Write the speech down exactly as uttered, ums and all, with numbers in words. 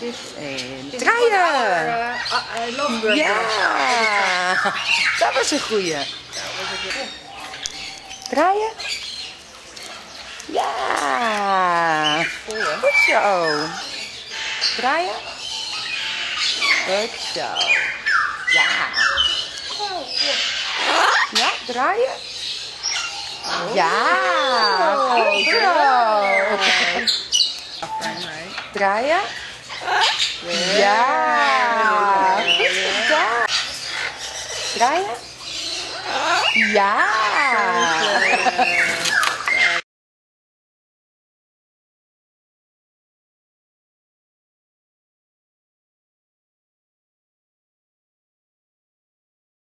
En draaien. Ja, dat was een goeie. Draaien. Ja, goed zo. Draaien. Goed zo. Ja. Ja, draaien. Ja, goed zo. Draaien. Ja, goed gedaan. Draaien. Ja.